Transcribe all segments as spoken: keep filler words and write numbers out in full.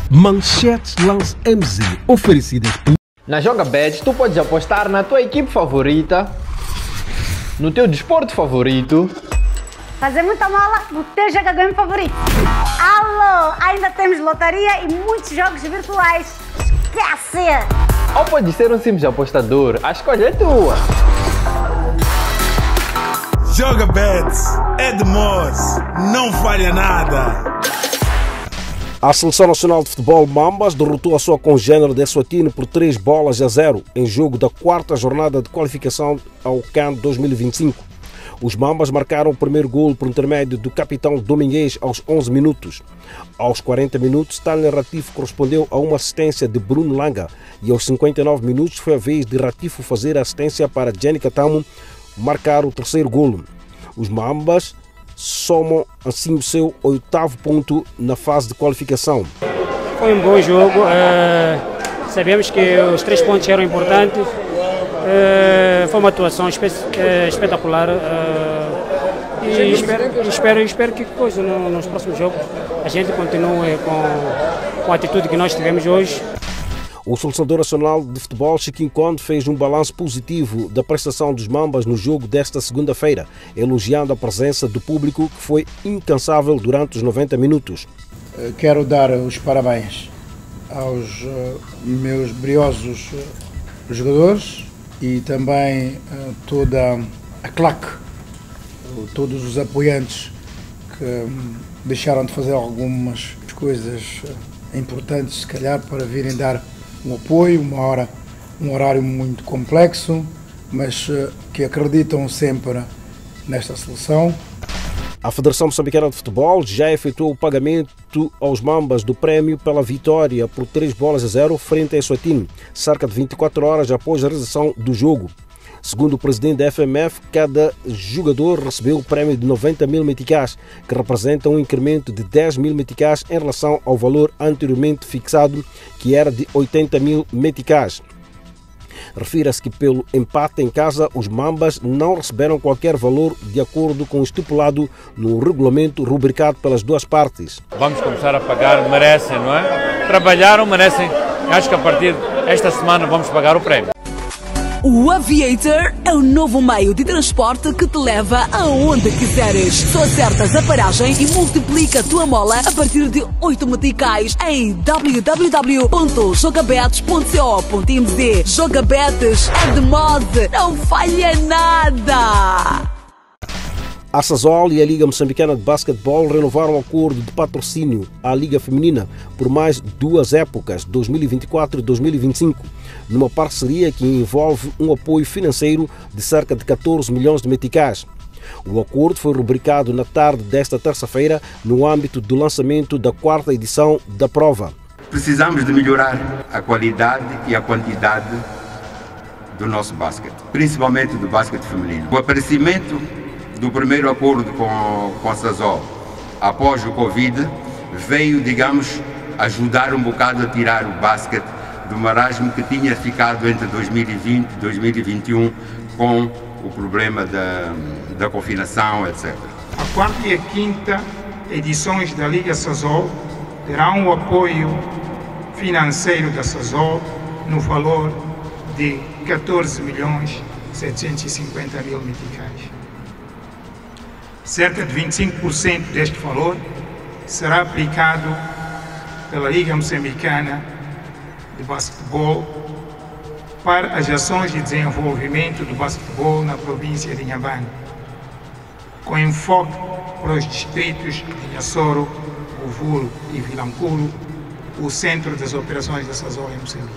Manchetes Lance M Z, oferecidas por... Na JogaBet, tu podes apostar na tua equipe favorita, no teu desporto favorito, fazer muita mola no teu jogo game favorito. Alô, ainda temos lotaria e muitos jogos virtuais. Esquece! Ou pode ser um simples apostador, a escolha é tua. JogaBet é de Moz, não falha nada. A Seleção Nacional de Futebol Mambas derrotou a sua congênere de Eswatini por três bolas a zero em jogo da quarta jornada de qualificação ao CAN dois mil e vinte e cinco. Os Mambas marcaram o primeiro golo por intermédio do capitão Domingues aos onze minutos. Aos quarenta minutos, Stanley Ratifo correspondeu a uma assistência de Bruno Langa e aos cinquenta e nove minutos foi a vez de Ratifo fazer a assistência para Jenny Katamo marcar o terceiro golo. Os Mambas somam assim o seu oitavo ponto na fase de qualificação. Foi um bom jogo, uh, sabemos que os três pontos eram importantes, uh, foi uma atuação espe uh, espetacular uh, e espero, espero, espero que coisa, no, nos próximos jogos a gente continue com, com a atitude que nós tivemos hoje. O selecionador nacional de futebol, Chiquinho Conde, fez um balanço positivo da prestação dos Mambas no jogo desta segunda-feira, elogiando a presença do público que foi incansável durante os noventa minutos. Quero dar os parabéns aos uh, meus briosos uh, jogadores e também uh, toda a claque, uh, todos os apoiantes que um, deixaram de fazer algumas coisas uh, importantes, se calhar, para virem dar um apoio, uma hora, um horário muito complexo, mas uh, que acreditam sempre nesta seleção. A Federação Moçambicana de Futebol já efetuou o pagamento aos Mambas do prémio pela vitória por três bolas a zero frente a Eswatini, cerca de vinte e quatro horas após a realização do jogo. Segundo o presidente da F M F, cada jogador recebeu o prémio de noventa mil meticais, que representa um incremento de dez mil meticais em relação ao valor anteriormente fixado, que era de oitenta mil meticais. Refira-se que pelo empate em casa, os Mambas não receberam qualquer valor de acordo com o estipulado no regulamento rubricado pelas duas partes. Vamos começar a pagar, merecem, não é? Trabalharam, merecem. Acho que a partir desta semana vamos pagar o prémio. O Aviator é o novo meio de transporte que te leva aonde quiseres. Só acertas a paragem e multiplica a tua mola a partir de oito meticais em w w w ponto jogabetes ponto co ponto m z. JogaBetes é de mod, não falha nada! A Sazol e a Liga Moçambicana de Basquetebol renovaram o acordo de patrocínio à Liga Feminina por mais duas épocas, dois mil e vinte e quatro e dois mil e vinte e cinco, numa parceria que envolve um apoio financeiro de cerca de catorze milhões de meticais. O acordo foi rubricado na tarde desta terça-feira no âmbito do lançamento da quarta edição da prova. Precisamos de melhorar a qualidade e a quantidade do nosso basquete, principalmente do basquete feminino. O aparecimento do primeiro acordo com, com a Sazol após o Covid veio, digamos, ajudar um bocado a tirar o basquete do marasmo que tinha ficado entre dois mil e vinte e dois mil e vinte e um com o problema da, da confinação, etcétera. A quarta e a quinta edições da Liga Sazol terão o apoio financeiro da Sazol no valor de catorze milhões setecentos e cinquenta mil meticais. Cerca de vinte e cinco por cento deste valor será aplicado pela Liga Moçambicana de Basquetebol para as ações de desenvolvimento do basquetebol na província de Inhambane, com enfoque para os distritos de Nhassoro, Uvuro e Vilanculo, o centro das operações da Sazol em Moçambique.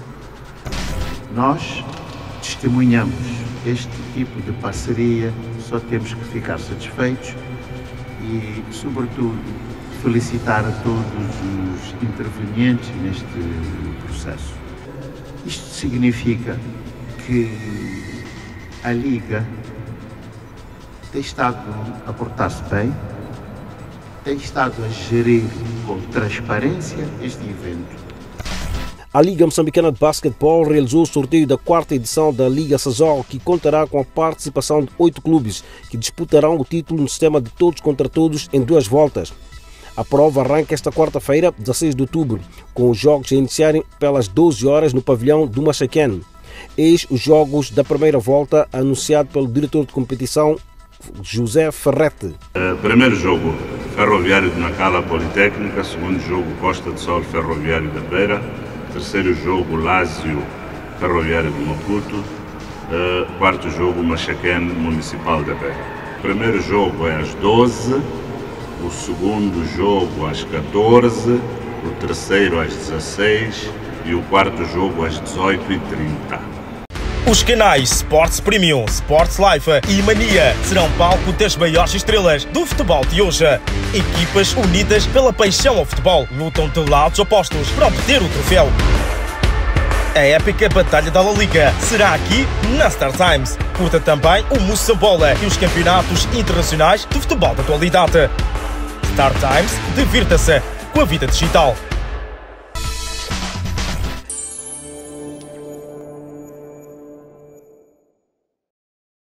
Nós testemunhamos este tipo de parceria, só temos que ficar satisfeitos e, sobretudo, felicitar a todos os intervenientes neste processo. Isto significa que a Liga tem estado a portar-se bem, tem estado a gerir com transparência este evento. A Liga Moçambicana de Basquetebol realizou o sorteio da quarta edição da Liga Sazol, que contará com a participação de oito clubes, que disputarão o título no sistema de todos contra todos em duas voltas. A prova arranca esta quarta-feira, dezasseis de outubro, com os jogos a iniciarem pelas doze horas no pavilhão do Machaquén. Eis os jogos da primeira volta, anunciado pelo diretor de competição, José Ferrete. Uh, primeiro jogo, Ferroviário de Nacala Politécnica. Segundo jogo, Costa de Sol Ferroviário da Beira. Terceiro jogo, Lázio Ferroviário de Maputo. Uh, quarto jogo, Machaquén Municipal da Beira. O primeiro jogo é às doze, o segundo jogo às catorze, o terceiro às dezasseis e o quarto jogo às dezoito e trinta. Os canais Sports Premium, Sports Life e Mania serão palco das maiores estrelas do futebol de hoje. Equipas unidas pela paixão ao futebol lutam de lados opostos para obter o troféu. A épica Batalha da La Liga será aqui na Star Times. Curta também o Moçambola e os campeonatos internacionais de futebol de atualidade. Star Times, divirta-se com a vida digital.